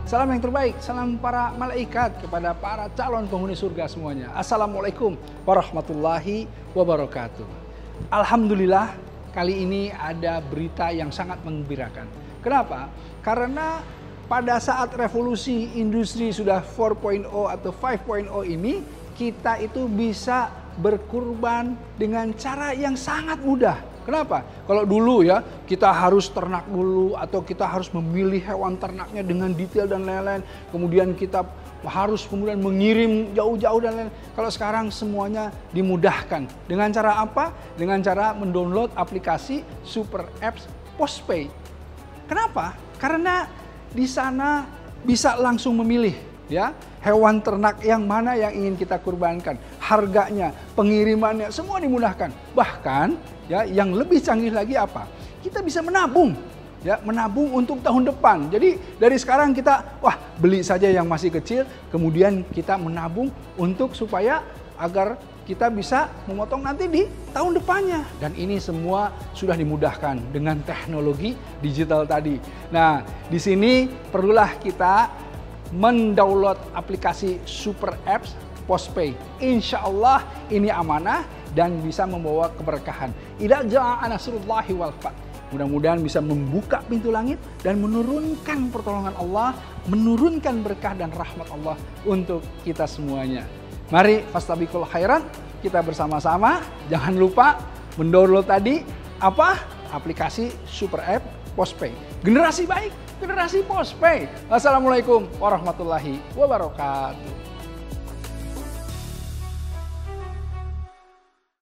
Salam yang terbaik, salam para malaikat kepada para calon penghuni surga semuanya. Assalamualaikum warahmatullahi wabarakatuh. Alhamdulillah, kali ini ada berita yang sangat menggembirakan. Kenapa? Karena pada saat revolusi industri sudah 4.0 atau 5.0 ini, kita itu bisa berkurban dengan cara yang sangat mudah. Kenapa? Kalau dulu ya, kita harus ternak dulu atau kita harus memilih hewan ternaknya dengan detail dan lain-lain. Kemudian kita harus mengirim jauh-jauh dan lain-lain. Kalau sekarang semuanya dimudahkan. Dengan cara apa? Dengan cara mendownload aplikasi Super Apps Postpay. Kenapa? Karena di sana bisa langsung memilih ya hewan ternak yang mana yang ingin kita kurbankan, harganya, pengirimannya, semua dimudahkan. Bahkan ya yang lebih canggih lagi apa? Kita bisa menabung. Ya, menabung untuk tahun depan. Jadi dari sekarang kita beli saja yang masih kecil, kemudian kita menabung untuk supaya agar kita bisa memotong nanti di tahun depannya. Dan ini semua sudah dimudahkan dengan teknologi digital tadi. Nah, di sini perlulah kita mendownload aplikasi Super Apps Postpay. Insya Allah ini amanah dan bisa membawa keberkahan. Idza jaa nasrullahi wal fath. Mudah-mudahan bisa membuka pintu langit dan menurunkan pertolongan Allah, menurunkan berkah dan rahmat Allah untuk kita semuanya. Mari fastabiqul khairat, kita bersama-sama. Jangan lupa mendownload tadi aplikasi Super App Postpay. Generasi baik, generasi Postpay. Wassalamualaikum warahmatullahi wabarakatuh.